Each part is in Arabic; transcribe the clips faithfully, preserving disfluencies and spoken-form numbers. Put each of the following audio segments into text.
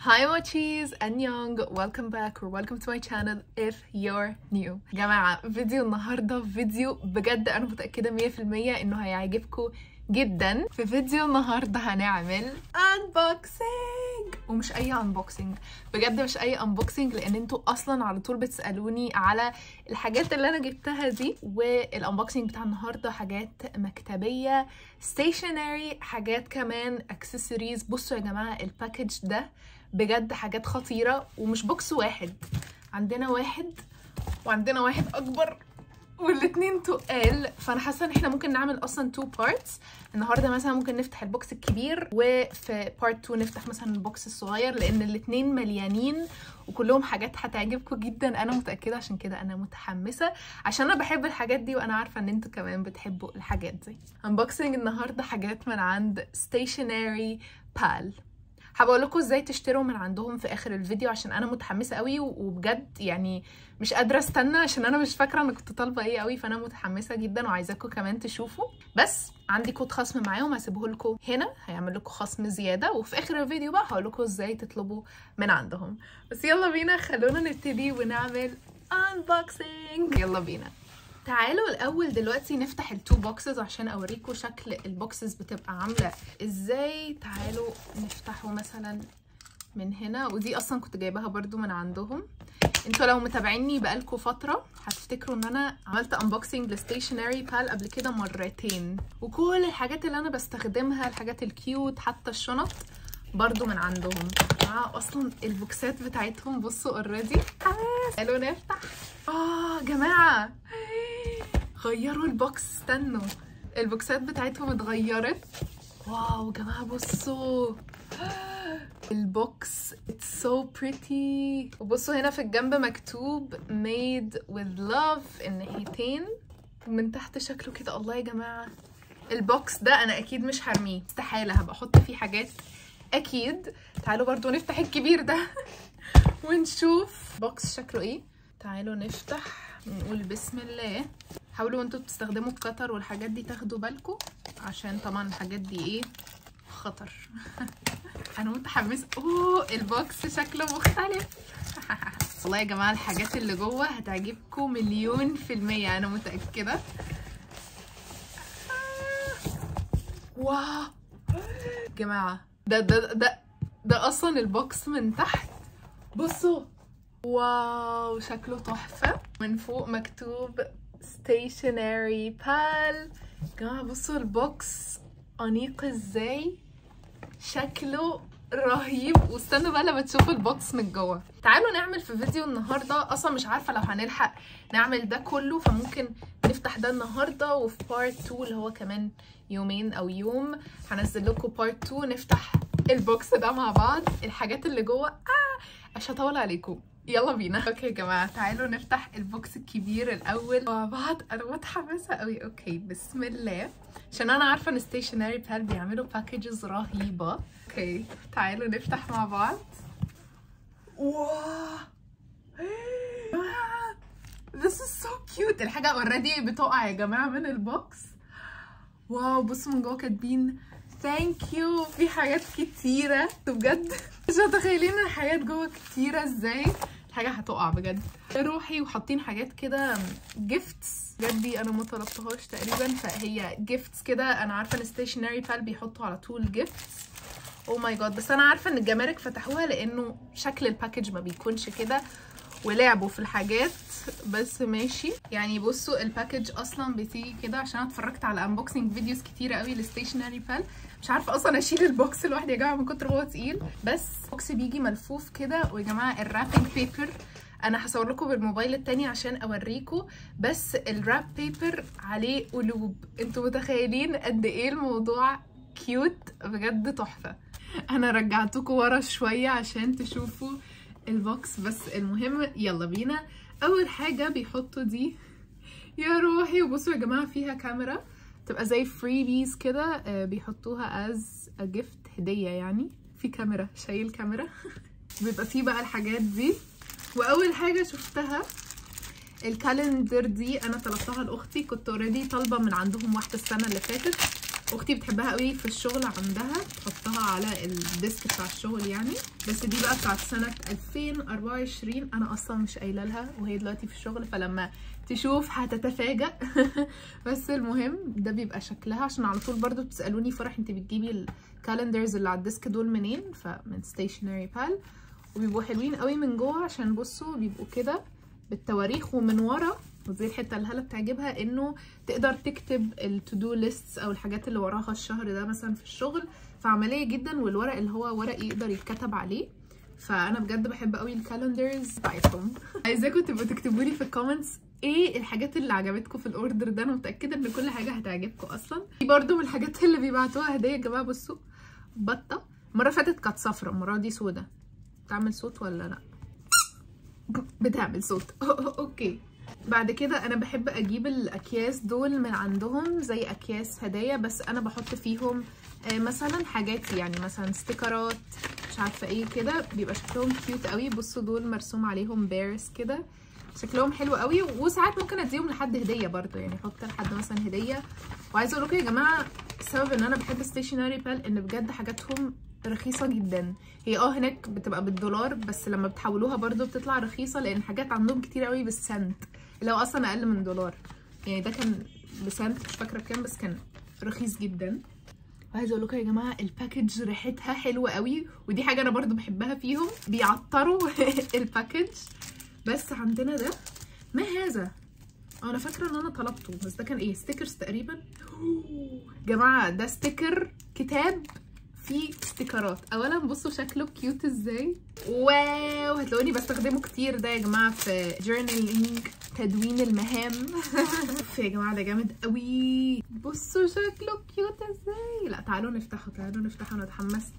Hi mochis and young, welcome back or welcome to my channel if you're new. جماعة فيديو النهاردة فيديو بجد أنا متأكدة مية في المية إنه هيعجبكم جدا. في فيديو النهاردة هنعمل unboxing، ومش أي unboxing، بجد مش أي unboxing، لأن انتوا أصلا على طول بتسألوني على الحاجات اللي أنا جبتها دي. والunboxing بتاع النهاردة حاجات مكتبية، stationery، حاجات كمان accessories. بصوا يا جماعة الباكج ده بجد حاجات خطيرة، ومش بوكس واحد، عندنا واحد وعندنا واحد أكبر والاتنين تقال. فانا حاسه ان احنا ممكن نعمل اصلا تو بارتس. النهارده مثلا ممكن نفتح البوكس الكبير، وفي بارت اتنين نفتح مثلا البوكس الصغير، لان الاتنين مليانين وكلهم حاجات هتعجبكم جدا انا متاكده. عشان كده انا متحمسه، عشان انا بحب الحاجات دي وانا عارفه ان انتوا كمان بتحبوا الحاجات دي. انبوكسنج النهارده حاجات من عند ستيشنري بال. هبقول لكم ازاي تشتروا من عندهم في اخر الفيديو، عشان انا متحمسه قوي وبجد يعني مش قادره استنى، عشان انا مش فاكره انا كنت طالبه ايه قوي. فانا متحمسه جدا وعايزاكم كمان تشوفوا. بس عندي كود خصم معاهم هسيبه لكم هنا، هيعمل لكم خصم زياده، وفي اخر الفيديو بقى هقول لكم ازاي تطلبوا من عندهم. بس يلا بينا، خلونا نبتدي ونعمل unboxing. يلا بينا. تعالوا الاول دلوقتي نفتح التو بوكسز عشان اوريكم شكل البوكسز بتبقى عامله ازاي. تعالوا نفتحه مثلا من هنا، ودي اصلا كنت جايباها برضو من عندهم. انتوا لو متابعيني بقالكم فتره هتفتكروا ان انا عملت انبوكسنج لستيشنري بال قبل كده مرتين، وكل الحاجات اللي انا بستخدمها، الحاجات الكيوت، حتى الشنط برضو من عندهم. اه اصلا البوكسات بتاعتهم بصوا اوريدي. تعالوا نفتح. اه جماعه غيروا البوكس، استنوا، البوكسات بتاعتهم اتغيرت. واو جماعه بصوا البوكس it's so pretty. وبصوا هنا في الجنب مكتوب made with love الناحيتين، ومن تحت شكله كده. الله يا جماعه البوكس ده انا اكيد مش هرميه، استحاله، هبقى احط فيه حاجات اكيد. تعالوا برضو نفتح الكبير ده ونشوف بوكس شكله ايه. تعالوا نفتح ونقول بسم الله. حاولوا انتوا بتستخدموا الكتر والحاجات دي تاخدوا بالكم، عشان طبعا الحاجات دي ايه خطر. انا متحمسه. اوه البوكس شكله مختلف. والله يا جماعه الحاجات اللي جوه هتعجبكم مليون في الميه، انا متاكده. واو جماعه ده ده ده ده اصلا البوكس من تحت بصوا. واو شكله تحفه. من فوق مكتوب ستيشنري بال. جماعه بصوا البوكس انيق ازاي، شكله رهيب. واستنوا بقى لما تشوفوا البوكس من جوه. تعالوا نعمل في فيديو النهارده، اصلا مش عارفه لو هنلحق نعمل ده كله، فممكن نفتح ده النهارده، وفي بارت اتنين اللي هو كمان يومين او يوم هنزل لكم بارت اتنين نفتح البوكس ده مع بعض. الحاجات اللي جوه اه مش هطول عليكم، يلا بينا. اوكي يا جماعه تعالوا نفتح البوكس الكبير الاول مع بعض. انا متحمسه قوي. اوكي بسم الله، عشان انا عارفه ان ستيشنري بال بيعملوا باكجز رهيبه. اوكي تعالوا نفتح مع بعض. واو this is so cute. الحاجه اوريدي بتقع يا جماعه من البوكس. واو بصوا من جوه كاتبين ثانك يو. في حاجات كتيره بجد، مش متخيلين الحاجات جوه كتيره ازاي. الحاجه هتقع بجد روحي. وحاطين حاجات كده جيفتس بجد، دي انا ما طلبتهاش تقريبا، فهي جيفتس كده. انا عارفه ان ستيشنري بال بيحطوا على طول جيفتس. او ماي جاد، بس انا عارفه ان الجمارك فتحوها لانه شكل الباكج ما بيكونش كده، ولعبوا في الحاجات. بس ماشي يعني. بصوا الباكج اصلا بتيجي كده، عشان انا اتفرجت على انبوكسنج فيديوز كتيره قوي لستيشنري بال. مش عارفه اصلا اشيل البوكس لوحدي يا جماعه من كتر ما هو تقيل. بس البوكس بيجي ملفوف كده. ويا جماعه الرابنج بيبر انا هصور لكم بالموبايل التاني عشان اوريكم، بس الراب بيبر عليه قلوب. انتوا متخيلين قد ايه الموضوع كيوت بجد، تحفه. انا رجعتكم ورا شويه عشان تشوفوا البوكس، بس المهم يلا بينا. اول حاجه بيحطوا دي يا روحي. وبصوا يا جماعه فيها كاميرا، تبقى زي فريبيز كده، بيحطوها از ا جيفت، هديه يعني. في كاميرا، شايل كاميرا. بيبقى فيه بقى الحاجات دي. واول حاجه شفتها الكالندر دي، انا طلبتها لاختي، كنت اوريدي طالبه من عندهم واحده السنه اللي فاتت، اختي بتحبها قوي في الشغل عندها، تحطها على الديسك بتاع الشغل يعني. بس دي بقى بتاعت سنه ألفين وأربعة وعشرين، انا اصلا مش قايله لها وهي دلوقتي في الشغل، فلما تشوف هتتفاجئ. بس المهم ده بيبقى شكلها، عشان على طول برضو بتسالوني فرح انت بتجيبي الكالندرز اللي على الديسك دول منين؟ فمن ستيشنري بال. وبيبقوا حلوين قوي من جوه، عشان بصوا بيبقوا كده بالتواريخ، ومن ورا ودي الحته اللي هلا بتعجبها انه تقدر تكتب التو دو ليست او الحاجات اللي وراها الشهر ده مثلا في الشغل، فعمليه جدا. والورق اللي هو ورق يقدر يتكتب عليه، فانا بجد بحب قوي الكالندرز بتاعتهم. عايزاكم تبقوا تكتبوا لي في الكومنتس ايه الحاجات اللي عجبتكم في الاوردر ده، انا متاكده ان كل حاجه هتعجبكم اصلا. دي برده من الحاجات اللي بيبعتوها هديه يا جماعه. بصوا بطه، المره اللي فاتت كانت صفرا، المره دي سودا. بتعمل صوت ولا لا؟ بتعمل صوت. اوكي. بعد كده انا بحب اجيب الاكياس دول من عندهم زي اكياس هدايا، بس انا بحط فيهم مثلا حاجات يعني مثلا ستيكرات مش عارفه ايه كده، بيبقى شكلهم كيوت قوي. بصوا دول مرسوم عليهم بيرز كده، شكلهم حلو قوي. وساعات ممكن اديهم لحد هديه برضو، يعني احط لحد مثلا هديه. وعايزه اقول لكم يا جماعه السبب ان انا بحب ستيشنري بال ان بجد حاجاتهم رخيصه جدا. هي اه هناك بتبقى بالدولار، بس لما بتحولوها برضو بتطلع رخيصه، لان حاجات عندهم كتير قوي بالسنت، اللي هو اصلا اقل من دولار. يعني ده كان بسنت مش فاكره بكام، بس كان رخيص جدا. وعايزه اقول لكم يا جماعه الباكج ريحتها حلوه قوي، ودي حاجه انا برضو بحبها فيهم، بيعطروا الباكج. بس عندنا ده، ما هذا؟ انا فاكره ان انا طلبته، بس ده كان ايه؟ ستيكرز تقريبا. جماعه ده ستيكر كتاب فيه ستيكرات. اولا بصوا شكله كيوت ازاي، واو هتلاقوني بستخدمه كتير ده يا جماعه في جورنالينج، تدوين المهام. يا جماعه ده جامد قوي، بصوا شكله كيوت ازاي. لا تعالوا نفتحه، تعالوا نفتحه، انا اتحمست.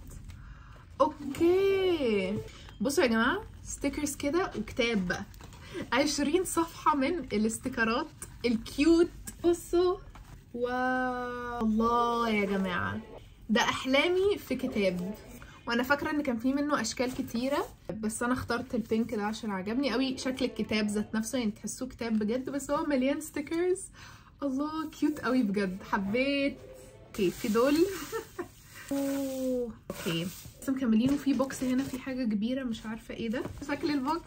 اوكي بصوا يا جماعه ستيكرز كده وكتاب بقى، عشرين صفحه من الاستيكرات الكيوت. بصوا واو، الله يا جماعه ده احلامي في كتاب. وانا فاكره ان كان في منه اشكال كتيره، بس انا اخترت البينك ده عشان عجبني قوي شكل الكتاب ذات نفسه، يعني تحسوه كتاب بجد، بس هو مليان ستيكرز. الله كيوت قوي بجد، حبيت. اوكي في دول. اوه اوكي بس مكملين. وفي بوكس هنا في حاجه كبيره مش عارفه ايه ده شكل البوكس.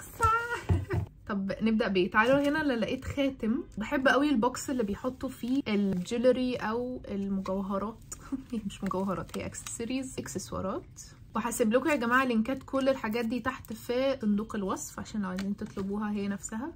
طب نبدا بايه؟ تعالوا هنا. اللي لقيت خاتم، بحب قوي البوكس اللي بيحطوا فيه الجولري او المجوهرات. مش مجوهرات، هي اكسسوارز، اكسسوارات. وهسيب لكم يا جماعه لينكات كل الحاجات دي تحت في صندوق الوصف، عشان لو عايزين تطلبوها هي نفسها.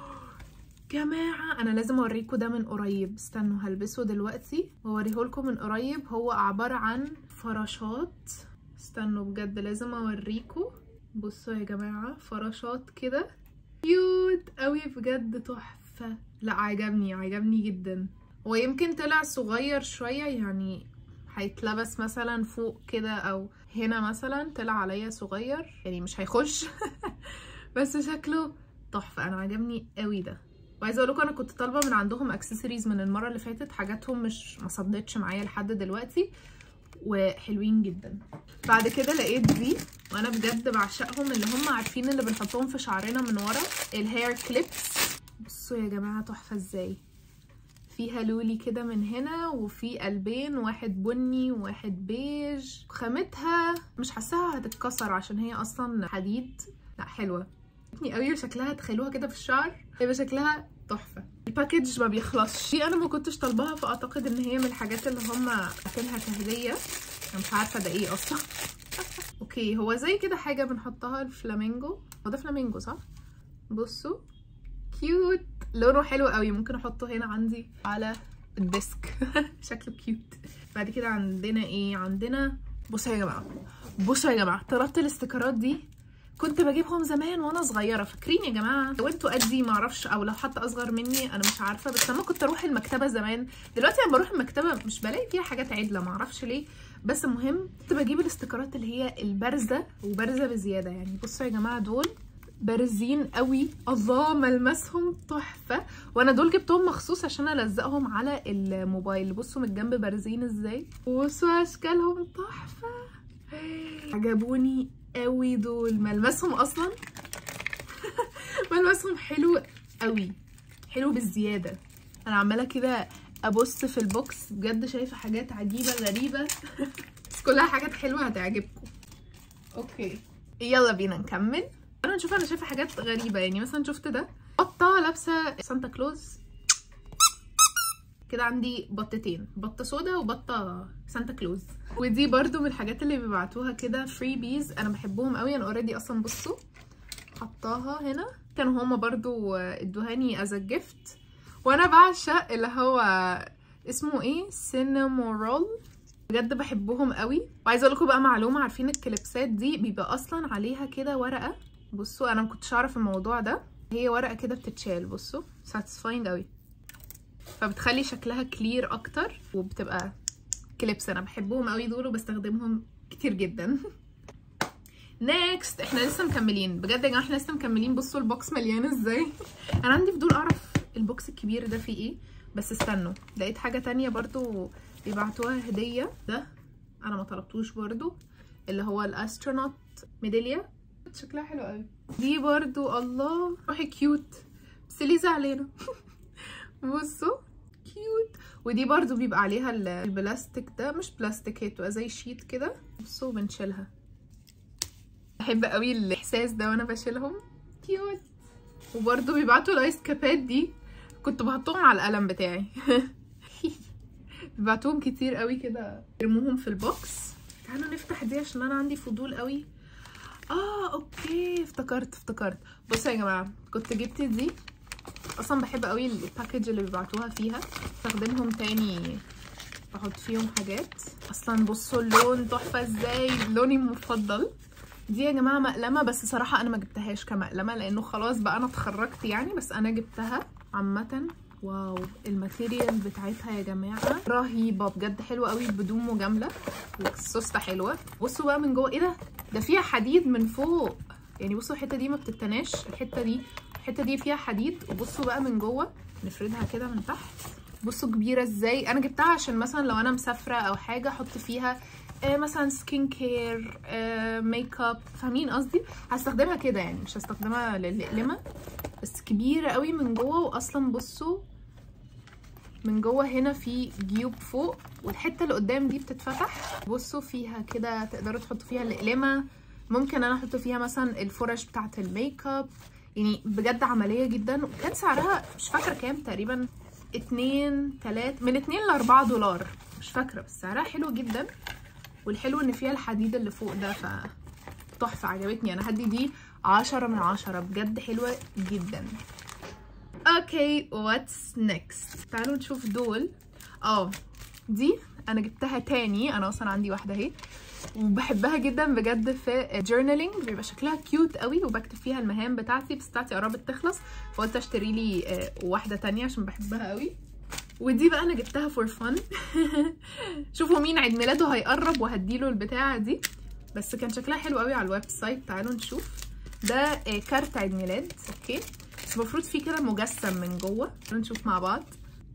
جماعه انا لازم اوريكم ده من قريب، استنوا هلبسه دلوقتي واوريهولكم من قريب. هو عباره عن فراشات، استنوا بجد لازم اوريكم. بصوا يا جماعه فراشات كده كيوت قوي بجد، تحفه. لا عجبني عجبني جدا. ويمكن طلع صغير شويه، يعني هيتلبس مثلا فوق كده او هنا مثلا، طلع عليا صغير يعني مش هيخش. بس شكله تحفه، انا عجبني قوي ده. وعايزه اقول لكم انا كنت طالبه من عندهم اكسسوارز من المره اللي فاتت، حاجاتهم مش ما صدتش معايا لحد دلوقتي وحلوين جدا. بعد كده لقيت دي، وانا بجد بعشقهم، اللي هم عارفين اللي بنحطهم في شعرنا من ورا، الهير كليبس. بصوا يا جماعه تحفه ازاي، فيها لولي كده من هنا، وفي قلبين، واحد بني وواحد بيج. خامتها مش حاساها هتتكسر عشان هي اصلا حديد. لا حلوه قوي، وشكلها تخيلوها كده في الشعر هيبقى شكلها تحفه. الباكج ما بيخلصش. دي انا ما كنتش طالباها، فاعتقد ان هي من الحاجات اللي هم عاطينها كهديه. انا مش عارفه ده ايه اصلا. اوكي هو زي كده حاجه بنحطها الفلامينجو. هو ده فلامينجو صح؟ بصوا كيوت، لونه حلو قوي، ممكن احطه هنا عندي على الديسك. شكله كيوت. بعد كده عندنا ايه؟ عندنا بصوا يا جماعه، بصوا يا جماعه طلبت الاستيكرات دي، كنت بجيبهم زمان وانا صغيره، فاكرين يا جماعه؟ لو انتوا قدي معرفش، او لو حتى اصغر مني انا مش عارفه، بس لما كنت اروح المكتبه زمان. دلوقتي لما بروح المكتبه مش بلاقي فيها حاجات عدله، معرفش ليه، بس المهم كنت بجيب الاستيكرات اللي هي البارزه، وبارزه بزياده يعني. بصوا يا جماعه دول بارزين قوي، الله ملمسهم تحفه. وانا دول جبتهم مخصوص عشان الزقهم على الموبايل. بصوا من الجنب بارزين ازاي، بصوا اشكالهم تحفه، عجبوني قوي دول. ملمسهم اصلا ملمسهم حلو قوي، حلو بالزياده. انا عماله كده ابص في البوكس بجد شايفه حاجات عجيبه غريبه بس كلها حاجات حلوه هتعجبكم. اوكي يلا بينا نكمل. انا نشوف، انا شايفه حاجات غريبه، يعني مثلا شفت ده بطه لابسه سانتا كلوز كده، عندي بطتين، بطه سودا وبطه سانتا كلوز. ودي برضو من الحاجات اللي بيبعتوها كده فري بيز، انا بحبهم قوي. انا اوريدي اصلا بصوا حطاها هنا، كانوا هما برضو ادوهاني از جيفت، وانا بعشق اللي هو اسمه ايه سينامورول، بجد بحبهم قوي. وعايزه اقول لكم بقى معلومه، عارفين الكليبسات دي بيبقى اصلا عليها كده ورقه، بصوا انا ما كنتش اعرف الموضوع ده، هي ورقه كده بتتشال، بصوا ساتيسفاينج قوي، فبتخلي شكلها كلير اكتر وبتبقى كليبس. انا بحبهم قوي دول وبستخدمهم كتير جدا. نيكست احنا لسه مكملين بجد يا جماعه، احنا لسه مكملين. بصوا البوكس مليان ازاي. انا عندي فضول اعرف البوكس الكبير ده فيه ايه، بس استنوا لقيت حاجه تانية برضو بيبعتوها هديه. ده انا ما طلبتوش برضو، اللي هو الاسترونوت ميداليه، شكلها حلو قوي. دي برضو الله روحي كيوت بس ليه زعلانه بصوا كيوت. ودي برضو بيبقى عليها البلاستيك ده، مش بلاستيك، هي بتبقى زي شيت كده، بصوا بنشيلها. بحب قوي الاحساس ده وانا بشيلهم، كيوت. وبرضو بيبعتوا الايس كابات دي، كنت بحطهم على القلم بتاعي بيبعتوهم كتير قوي كده، يرموهم في البوكس. تعالوا نفتح دي عشان انا عندي فضول قوي. اه اوكي افتكرت افتكرت بصوا يا جماعه، كنت جبت دي اصلا، بحب قوي الباكج اللي بيبعتوها فيها، استخدمهم تاني بحط فيهم حاجات. اصلا بصوا اللون تحفه ازاي، لوني المفضل. دي يا جماعه مقلمه، بس صراحه انا ما جبتهاش كمقلمه لانه خلاص بقى انا اتخرجت يعني، بس انا جبتها عامه. واو الماتيريال بتاعتها يا جماعه رهيبه بجد، حلوه قوي بدون مجامله، والسوسته حلوه. بصوا بقى من جوه، ايه ده ده فيها حديد من فوق، يعني بصوا الحته دي ما بتتناش، الحته دي الحته دي فيها حديد. وبصوا بقى من جوه، نفردها كده من تحت، بصوا كبيره ازاي. انا جبتها عشان مثلا لو انا مسافره او حاجه احط فيها آه مثلا سكين كير، آه ميك اب، فاهمين قصدي؟ هستخدمها كده يعني، مش هستخدمها للقلمه. بس كبيره قوي من جوه. واصلا بصوا من جوه هنا في جيوب فوق، والحته اللي قدام دي بتتفتح، بصوا فيها كده تقدروا تحطوا فيها القلمه، ممكن انا احط فيها مثلا الفرش بتاعه الميك اب، يعني بجد عمليه جدا. وكان سعرها مش فاكره كام، تقريبا اتنين تلات من اتنين لاربعة دولار، مش فاكره، بس سعرها حلو جدا. والحلو ان فيها الحديد اللي فوق ده، ف تحفه عجبتني. انا هدي دي عشرة من عشرة بجد، حلوه جدا. اوكي واتس نيكست، تعالوا نشوف دول. اه دي انا جبتها تاني، انا اصلا عندي واحده اهي وبحبها جدا بجد في جورنالينج، بيبقى شكلها كيوت قوي وبكتب فيها المهام بتاعتي، بس بتاعتي قربت تخلص فقلت اشتري لي واحده تانية عشان بحبها قوي. ودي بقى انا جبتها فور فن شوفوا مين عيد ميلاده هيقرب وهديله البتاعه دي، بس كان شكلها حلو قوي على الويب سايت. تعالوا نشوف. ده كارت عيد ميلاد، اوكي، بس المفروض فيه كده مجسم من جوه. تعالوا نشوف مع بعض.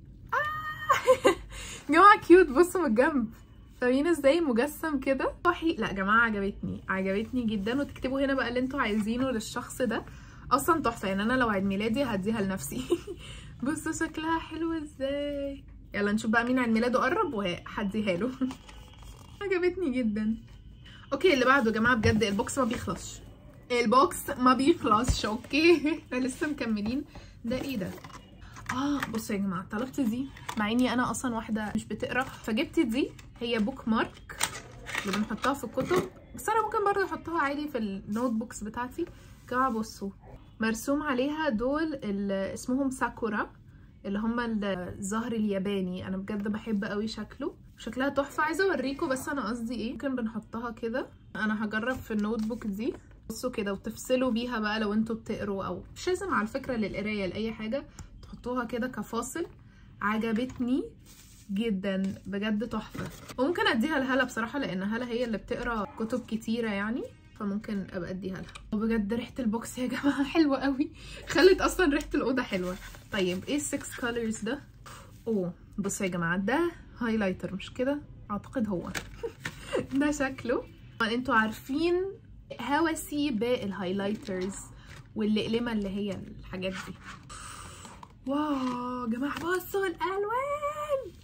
آه جماعه كيوت، بصوا من الجنب فاهمين ازاي مجسم كده صحي. لا جماعه عجبتني عجبتني جدا. وتكتبوا هنا بقى اللي انتوا عايزينه للشخص ده، اصلا تحفه يعني. انا لو عيد ميلادي هديها لنفسي بصوا شكلها حلو ازاي. يلا نشوف بقى مين عيد ميلاده قرب وهديها له عجبتني جدا. اوكي اللي بعده يا جماعه، بجد البوكس ما بيخلصش، البوكس ما بيخلصش. اوكي احنا لسه مكملين. ده ايه ده؟ اه بصوا يا جماعه، طلبت دي مع اني انا اصلا واحده مش بتقرا، فجبت دي، هي بوك مارك اللي بنحطها في الكتب، بس انا ممكن برضه احطها عادي في النوت بوكس بتاعتي. جماعه بصوا مرسوم عليها دول اسمهم ساكورا، اللي هم الزهر الياباني. انا بجد بحب قوي شكله، شكلها تحفه. عايزه اوريكم بس انا قصدي ايه. ممكن بنحطها كده، انا هجرب في النوت بوك دي، بصوا كده، وتفصلوا بيها بقى لو انتوا بتقروا، او مش لازم على فكره للقرايه، لاي حاجه تحطوها كده كفاصل. عجبتني جدا بجد تحفه. وممكن اديها لهلا بصراحه، لان هلا هي اللي بتقرا كتب كتيره يعني، فممكن ابقى اديها لها. وبجد ريحه البوكس يا جماعه حلوه قوي، خلت اصلا ريحه الاوضه حلوه. طيب ايه السكس كولرز ده؟ اوه بصوا يا جماعه، ده هايلايتر مش كده؟ اعتقد هو ده شكله. انتوا عارفين هوسي بالهايلايترز والأقلمة اللي هي الحاجات دي. واو يا جماعه بصوا الالوان،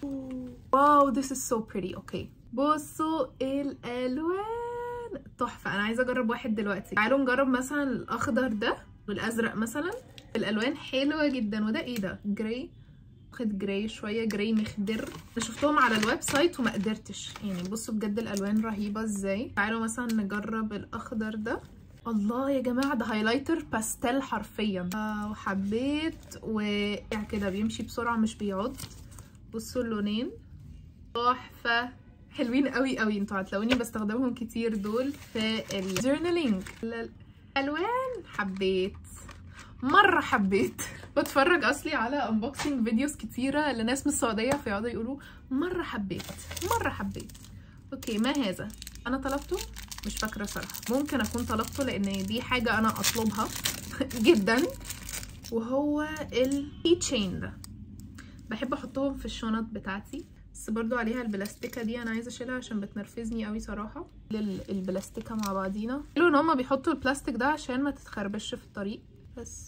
واو this is so pretty. اوكي بصوا الالوان تحفه. انا عايزه اجرب واحد دلوقتي. تعالوا نجرب مثلا الاخضر ده والازرق مثلا. الالوان حلوه جدا. وده ايه ده؟ جراي، واخد جراي شويه، جراي مخضر. انا شفتهم على الويب سايت وما قدرتش يعني. بصوا بجد الالوان رهيبه ازاي. تعالوا مثلا نجرب الاخضر ده. الله يا جماعه ده هايلايتر باستيل حرفيا. آه وحبيت وقع كده بيمشي بسرعه مش بيعض. بصوا اللونين تحفه حلوين قوي قوي. انتوا هتلاقوني بستخدمهم كتير دول في الجورنالينج. الالوان حبيت مره حبيت. بتفرج اصلي على انبوكسنج فيديوز كتيره لناس من السعوديه فيقعدوا يقولوا مره حبيت مره حبيت. اوكي ما هذا؟ انا طلبته مش فاكره صراحه. ممكن اكون طلبته لان دي حاجه انا اطلبها جدا. وهو الكي تشين ده. بحب احطهم في الشنط بتاعتي بس برضو عليها البلاستيكه دي انا عايزه اشيلها عشان بتنرفزني قوي صراحه. البلاستيكه مع بعضينا. حلو ان هما بيحطوا البلاستيك ده عشان ما تتخربش في الطريق. بس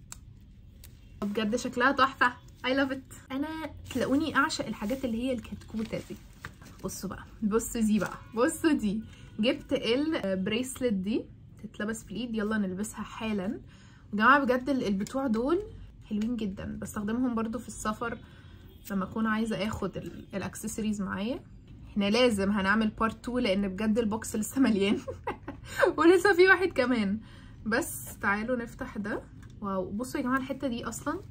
بجد شكلها تحفه. I love it. انا تلاقوني اعشق الحاجات اللي هي الكتكوته دي. بصوا بقى بصوا دي بقى بصوا دي. جبت البريسلت دي تتلبس في الايد. يلا نلبسها حالا. يا جماعه بجد البتوع دول حلوين جدا. بستخدمهم برضو في السفر لما اكون عايزه اخد الاكسسوارز معايا. احنا لازم هنعمل بارت اتنين لان بجد البوكس لسه مليان ولسه في واحد كمان. بس تعالوا نفتح ده. واو بصوا يا جماعه الحته دي اصلا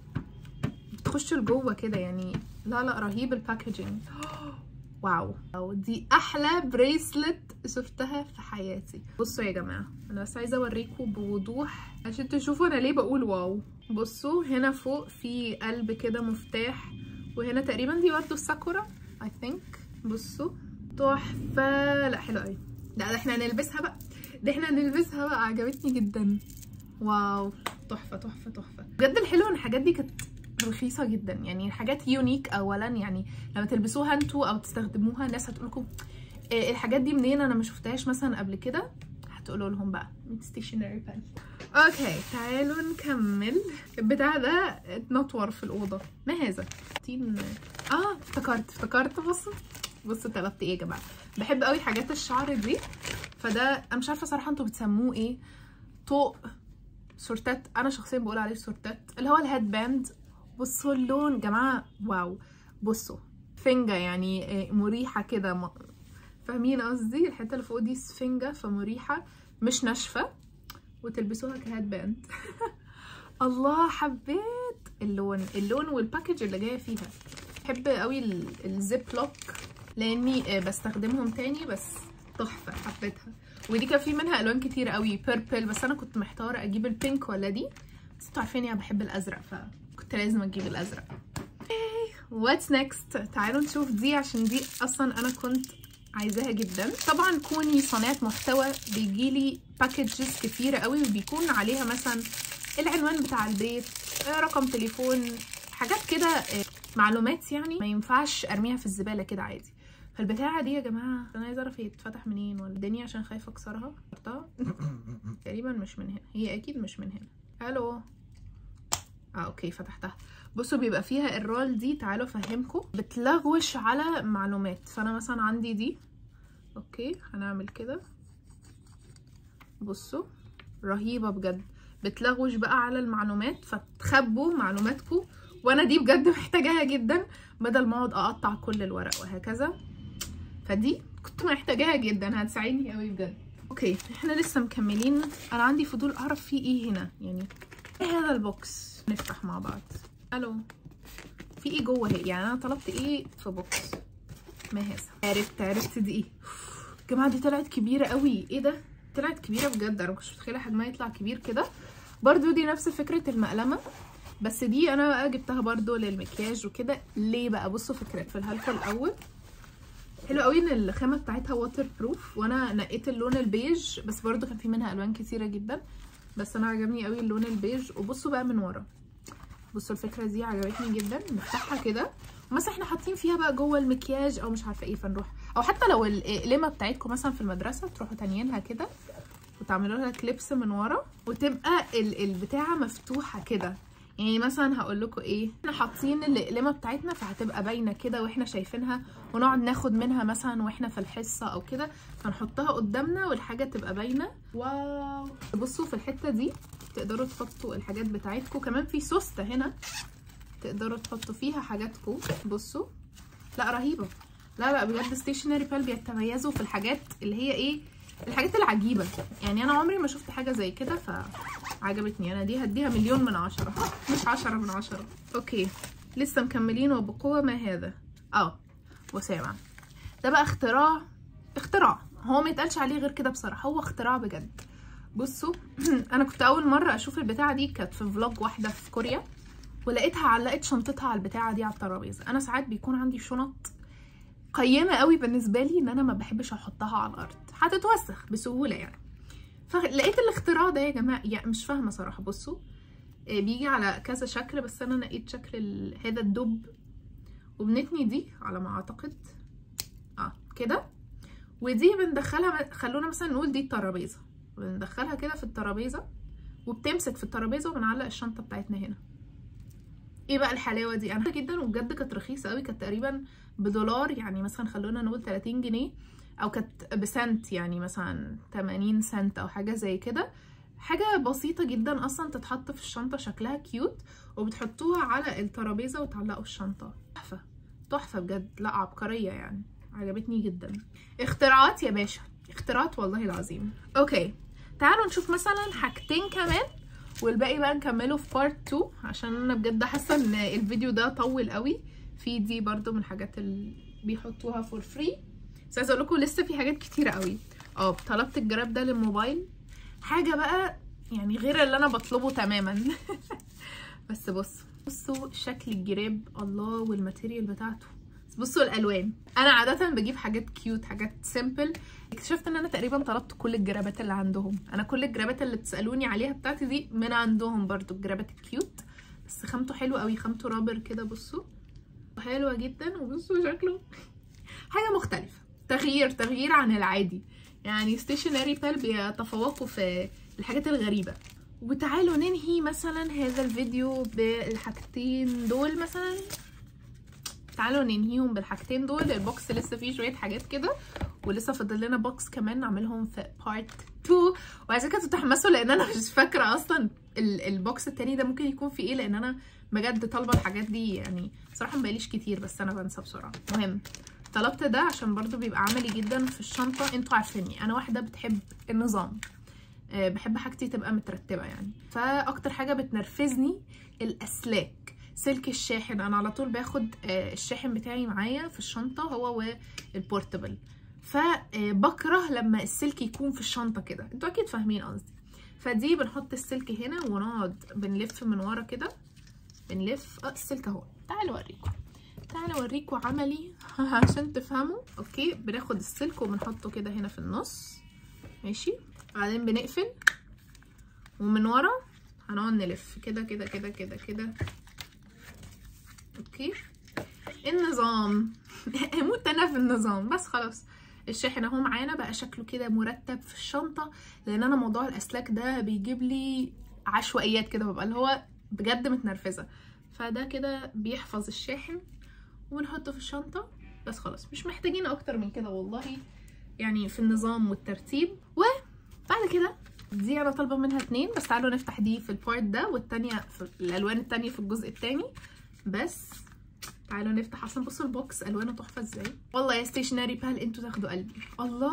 بتخش لجوه كده يعني. لا لا رهيب الباكجينج. واو دي احلى بريسلت شفتها في حياتي. بصوا يا جماعه انا بس عايزه اوريكم بوضوح عشان تشوفوا انا ليه بقول واو. بصوا هنا فوق في قلب كده مفتاح. وهنا تقريبا دي برضه الساكورا اي ثينك. بصوا تحفه. لا حلوه قوي. لا ده احنا هنلبسها بقى. ده احنا هنلبسها بقى. عجبتني جدا. واو تحفه تحفه تحفه بجد. الحلو ان الحاجات دي كانت رخيصه جدا يعني. حاجات يونيك اولا يعني. لما تلبسوها انتوا او تستخدموها الناس هتقولكم إيه الحاجات دي منين انا ما شفتهاش مثلا قبل كده. هتقولوا لهم بقى من ستيشنري بان. اوكي تعالوا نكمل. البتاع ده اتنطور في الاوضه. ما هذا؟ اه افتكرت افتكرت بصوا بصوا طلبت ايه يا جماعه. بحب قوي حاجات الشعر دي. فده انا مش عارفه صراحه انتوا بتسموه ايه. طوق سورتات. انا شخصيا بقول عليه سورتات اللي هو الهيد باند. بصوا اللون يا جماعه واو. بصوا فنجه يعني مريحه كده. فاهمين قصدي؟ الحته اللي فوق دي سفنجه فمريحه مش ناشفه. وتلبسوها كهيد باند. الله حبيت اللون. اللون والباكج اللي جايه فيها. بحب قوي الزيب لوك لاني بستخدمهم تاني بس تحفه حبيتها. ودي كان في منها الوان كتير قوي بيربل بس انا كنت محتاره اجيب البينك ولا دي. بس انتوا عارفين انا بحب الازرق فكنت لازم اجيب الازرق. واتس نيكست؟ تعالوا نشوف دي عشان دي اصلا انا كنت عايزاها جدا. طبعا كوني صانعه محتوى بيجيلي باكجز كتيره قوي وبيكون عليها مثلا العنوان بتاع البيت، رقم تليفون، حاجات كده معلومات يعني ما ينفعش ارميها في الزباله كده عادي. فالبتاعه دي يا جماعه انا عايزه اعرف هي تتفتح منين ولا الدنيا عشان خايفه اكسرها. تقريبا مش من هنا. هي اكيد مش من هنا. الو اه اوكي فتحتها. بصوا بيبقى فيها الرول دي. تعالوا افهمكم. بتلغوش على معلومات. فانا مثلا عندي دي اوكي هنعمل كده. بصوا رهيبه بجد. بتلغوش بقى على المعلومات فتخبوا معلوماتكم. وانا دي بجد محتاجاها جدا بدل ما اقعد اقطع كل الورق وهكذا. فدي كنت محتاجاها جدا هتساعدني قوي بجد. اوكي احنا لسه مكملين. انا عندي فضول اعرف فيه ايه هنا يعني. ايه هذا البوكس؟ نفتح مع بعض. الو في ايه جوه اهي يعني. انا طلبت ايه في بوكس. ما هذا؟ عرفت عرفت دي ايه. يا جماعه دي طلعت كبيره قوي. ايه ده؟ طلعت كبيره بجد. انا مكنتش متخيله حجمها يطلع كبير كده. برضو دي نفس فكره المقلمه بس دي انا بقى جبتها برضو للمكياج وكده. ليه بقى؟ بصوا فكرتها لكم الاول. حلو قوي ان الخامه بتاعتها واتر بروف. وانا نقيت اللون البيج بس برضو كان في منها الوان كتيره جدا بس انا عجبني قوي اللون البيج. وبصوا بقى من ورا. بصوا الفكره دي عجبتني جدا. نفتحها كده مثلا احنا حاطين فيها بقى جوه المكياج او مش عارفه ايه فنروح. او حتى لو القلمه بتاعتكم مثلا في المدرسه تروحوا تانيينها كده وتعملوا لها كليبس من ورا وتبقى البتاعه مفتوحه كده. يعني مثلا هقول لكم ايه، احنا حاطين الاقلمه بتاعتنا فهتبقى باينه كده واحنا شايفينها، ونقعد ناخد منها مثلا واحنا في الحصه او كده، فنحطها قدامنا والحاجه تبقى باينه. واو. بصوا في الحته دي تقدروا تحطوا الحاجات بتاعتكم، كمان في سوسته هنا تقدروا تحطوا فيها حاجاتكم. بصوا لا رهيبه، لا لا بجد ستيشنري بال بيتميزوا في الحاجات اللي هي ايه، الحاجات العجيبه. يعني انا عمري ما شفت حاجه زي كده فعجبتني، انا دي هديها مليون من عشرة مش عشرة من عشرة. اوكي لسه مكملين وبقوه. ما هذا؟ اه وسامع ده بقى اختراع، اختراع هو ما يتقالش عليه غير كده بصراحه، هو اختراع بجد. بصوا انا كنت اول مره اشوف البتاعه دي كانت في فلوج واحده في كوريا، ولقيتها علقت شنطتها على البتاعه دي على الترابيزه. انا ساعات بيكون عندي شنط قيمه قوي بالنسبه لي ان انا ما بحبش احطها على الارض، هتتوسخ بسهوله يعني. فلقيت الاختراع ده يا جماعه، يعني مش فاهمه صراحه. بصوا بيجي على كذا شكل، بس انا نقيت شكل ال... هذا الدب، وبنتني دي على ما اعتقد اه كده، ودي بندخلها، خلونا مثلا نقول دي الترابيزه، بندخلها كده في الترابيزه وبتمسك في الترابيزه، وبنعلق الشنطه بتاعتنا هنا. ايه بقى الحلاوه دي؟ انا جدا، وبجد كانت رخيصه قوي، كانت تقريبا بدولار، يعني مثلا خلونا نقول تلاتين جنيه، او كانت بسنت يعني مثلا تمانين سنت او حاجه زي كده. حاجه بسيطه جدا اصلا تتحط في الشنطه، شكلها كيوت، وبتحطوها على الترابيزه وتعلقوا الشنطه. تحفه تحفه بجد، لا عبقريه يعني، عجبتني جدا. اختراعات يا باشا، اختراعات والله العظيم. اوكي تعالوا نشوف مثلا حاجتين كمان، والباقي بقى نكمله في بارت اتنين، عشان انا بجد حاسه ان الفيديو ده طول قوي. في دي برضو من الحاجات اللي بيحطوها فور فري، بس عايزه اقول لكم لسه في حاجات كتيره قوي. اه طلبت الجراب ده للموبايل، حاجه بقى يعني غير اللي انا بطلبه تماما. بس بصوا بصوا شكل الجراب، الله، والماتيريال بتاعته. بصوا الالوان، انا عاده بجيب حاجات كيوت، حاجات سيمبل. اكتشفت ان انا تقريبا طلبت كل الجرابات اللي عندهم، انا كل الجرابات اللي بتسالوني عليها بتاعتي دي من عندهم برضو، الجرابات الكيوت، بس خامته حلوه قوي، خامته رابر كده. بصوا حلوه جدا، وبصوا شكله حاجه مختلفه، تغيير تغيير عن العادي. يعني ستيشنري بال بيتفوقوا في الحاجات الغريبه. وتعالوا ننهي مثلا هذا الفيديو بالحاجتين دول، مثلا تعالوا ننهيهم بالحاجتين دول. البوكس لسه فيه شويه حاجات كده، ولسه فاضل لنا بوكس كمان نعملهم في بارت اتنين، وعايزاكم تتحمسوا لان انا مش فاكره اصلا البوكس التاني ده ممكن يكون فيه ايه، لان انا بجد طالبه الحاجات دي يعني صراحه مبقاليش كتير، بس انا بنسى بسرعه. مهم طلبت ده عشان برضو بيبقى عملي جدا في الشنطه. انتوا عارفيني انا واحده بتحب النظام، أه بحب حاجتي تبقى مترتبه يعني. فاكتر حاجه بتنرفزني الاسلاك، سلك الشاحن. انا على طول باخد الشاحن بتاعي معايا في الشنطه، هو والبورتبل، فبكره لما السلك يكون في الشنطه كده، انتوا اكيد فاهمين قصدي. فدي بنحط السلك هنا ونقعد بنلف من ورا كده، بنلف اه السلك اهو. تعالوا اوريكم، تعالوا اوريكم عملي عشان تفهموا. اوكي بناخد السلك وبنحطه كده هنا في النص، ماشي، بعدين بنقفل، ومن ورا هنقعد نلف كده كده كده كده كده. اوكي النظام اموت انا في النظام. بس خلاص الشاحن اهو معانا بقى، شكله كده مرتب في الشنطه، لان انا موضوع الاسلاك ده بيجيب لي عشوائيات كده، ببقى اللي هو بجد متنرفزه. فده كده بيحفظ الشاحن ونحطه في الشنطه. بس خلاص مش محتاجين اكتر من كده والله، يعني في النظام والترتيب. وبعد كده دي انا طالبه منها اتنين، بس تعالوا نفتح دي في البارت ده، والتانيه في الالوان التانيه في الجزء التاني. بس تعالوا نفتح. اصلا بصوا البوكس الوانه تحفه ازاي والله يا ستيشنري بال، انتوا تاخدوا قلبي. الله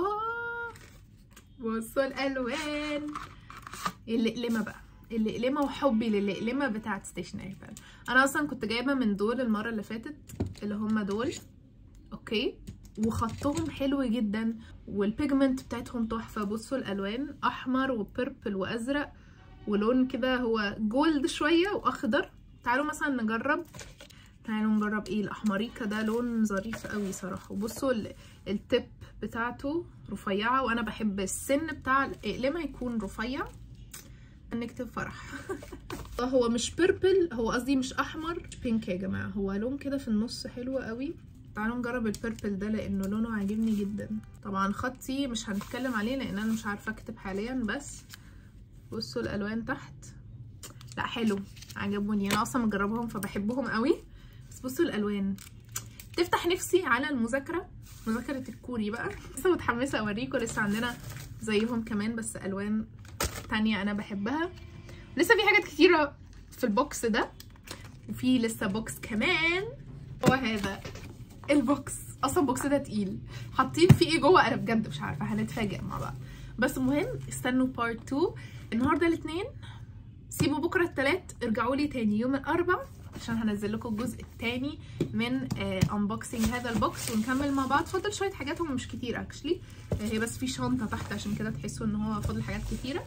بصوا الالوان، الاقلمه بقى، الاقلمه وحبي للاقلمه بتاعت ستيشنري بال. انا اصلا كنت جايبه من دول المره اللي فاتت، اللي هم دول اوكي، وخطهم حلو جدا، والبيجمنت بتاعتهم تحفه. بصوا الالوان احمر وبيربل وازرق، ولون كده هو جولد شويه واخضر. تعالوا مثلا نجرب، تعالوا نجرب ايه الاحمريكا ده، لون ظريف قوي صراحه. وبصوا التip بتاعته رفيعه، وانا بحب السن بتاع الاقلمه يكون رفيع. نكتب فرح. هو مش بيربل، هو قصدي مش احمر، مش بينك يا جماعه، هو لون كده في النص حلو قوي. تعالوا نجرب البيربل ده لانه لونه عاجبني جدا. طبعا خطي مش هنتكلم عليه لان انا مش عارفه اكتب حاليا، بس بصوا الالوان تحت، لا حلو عجبوني، انا اصلا مجربهم فبحبهم قوي. بس بصوا الالوان تفتح نفسي على المذاكره، مذاكره الكوري بقى. لسه متحمسه اوريكم، لسه عندنا زيهم كمان بس الوان تانية انا بحبها. لسه في حاجات كتيره في البوكس ده، وفي لسه بوكس كمان. هو هذا البوكس، اصلا البوكس ده تقيل، حاطين فيه ايه جوه انا بجد مش عارفه، هنتفاجئ مع بعض. بس المهم استنوا بارت اتنين. النهارده الاثنين، سيبوا بكره الثلاث، ارجعوا لي تاني يوم الاربع عشان هنزل لكم الجزء الثاني من انبوكسنج آه هذا البوكس ونكمل مع بعض. فاضل شويه حاجات، هم مش كتير اكشلي، آه هي بس في شنطه تحت عشان كده تحسوا ان هو فاضل حاجات كتيره.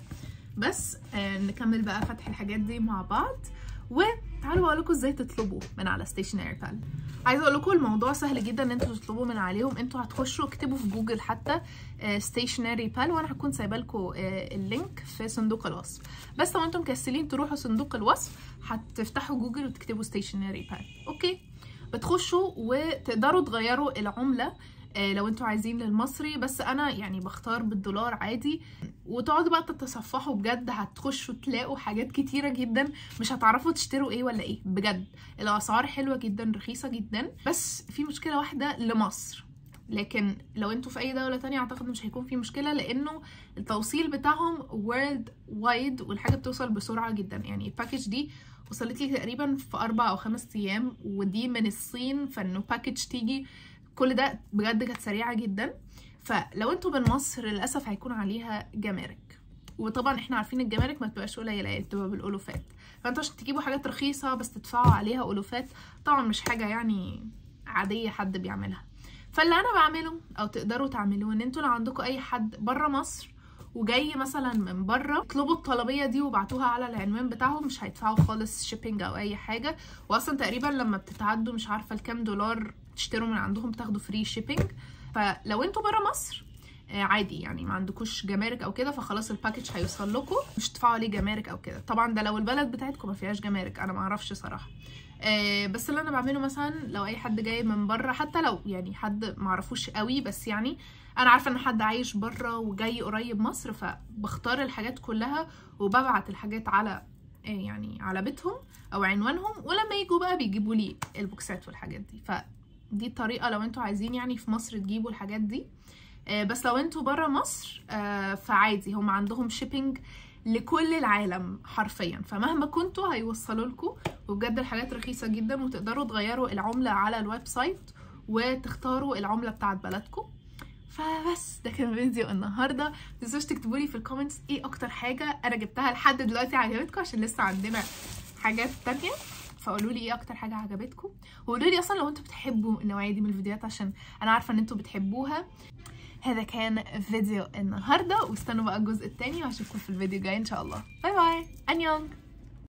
بس آه نكمل بقى فتح الحاجات دي مع بعض. وتعالوا اقول لكم ازاي تطلبوا من على ستيشنري بال. عايزه اقول لكم الموضوع سهل جدا ان انتوا تطلبوا من عليهم. انتوا هتخشوا اكتبوا في جوجل حتى ستيشنري بال، وانا هكون سايبه لكم اللينك في صندوق الوصف. بس لو انتم مكسلين تروحوا صندوق الوصف، هتفتحوا جوجل وتكتبوا ستيشنري بال. اوكي، بتخشوا وتقدروا تغيروا العمله لو انتوا عايزين للمصري، بس انا يعني بختار بالدولار عادي. وتقعدوا بقى تتصفحوا، بجد هتخشوا تلاقوا حاجات كتيرة جدا، مش هتعرفوا تشتروا ايه ولا ايه. بجد الاسعار حلوة جدا، رخيصة جدا. بس في مشكلة واحدة لمصر، لكن لو انتوا في اي دولة تانية اعتقد مش هيكون في مشكلة، لانه التوصيل بتاعهم وورلد وايد والحاجة بتوصل بسرعة جدا. يعني الباكج دي وصلت لي تقريبا في اربع او خمس ايام، ودي من الصين، فانه باكج تيجي كل ده بجد كانت سريعه جدا. فلو انتوا من مصر للاسف هيكون عليها جمارك، وطبعا احنا عارفين الجمارك ما بتبقاش قليله، يعني بتبقى بالالوفات. فانتوا عشان تجيبوا حاجات رخيصه بس تدفعوا عليها الوفات، طبعا مش حاجه يعني عاديه حد بيعملها. فاللي انا بعمله او تقدروا تعملوه ان انتوا لو عندكم اي حد بره مصر وجاي مثلا من بره، اطلبوا الطلبيه دي وبعتوها على العنوان بتاعهم، مش هيدفعوا خالص شيبينج او اي حاجه. واصلا تقريبا لما بتتعدوا مش عارفه الكام دولار تشتروا من عندهم بتاخدوا فري شيبينج. فلو انتوا بره مصر عادي يعني ما عندكوش جمارك او كده، فخلاص الباكج هيوصل لكم، مش تدفعوا عليه جمارك او كده. طبعا ده لو البلد بتاعتكم ما فيهاش جمارك، انا ما اعرفش صراحه. آه بس اللي انا بعمله مثلا لو اي حد جاي من بره، حتى لو يعني حد ما اعرفوش قوي، بس يعني انا عارفه ان حد عايش بره وجاي قريب مصر، فبختار الحاجات كلها وببعت الحاجات على آه يعني على بيتهم او عنوانهم، ولما يجوا بقى بيجيبوا لي البوكسات والحاجات دي. فدي الطريقه لو انتوا عايزين يعني في مصر تجيبوا الحاجات دي. آه بس لو انتوا بره مصر آه فعادي، هم عندهم شيبينج لكل العالم حرفيا، فمهما كنتوا هيوصلوا لكم. وبجد الحاجات رخيصه جدا، وتقدروا تغيروا العمله على الويب سايت وتختاروا العمله بتاعت بلدكم. فبس ده كان فيديو النهارده. متنسوش تكتبوا لي في الكومنتس ايه اكتر حاجه انا جبتها لحد دلوقتي عجبتكم، عشان لسه عندنا حاجات تانية. فقولوا لي ايه اكتر حاجه عجبتكم، وقولوا لي اصلا لو انتوا بتحبوا النوعيه دي من الفيديوهات، عشان انا عارفه ان انتوا بتحبوها. هذا كان فيديو النهارده، واستنوا بقى الجزء الثاني، واشوفكم في الفيديو الجاي ان شاء الله. باي باي، انيونج.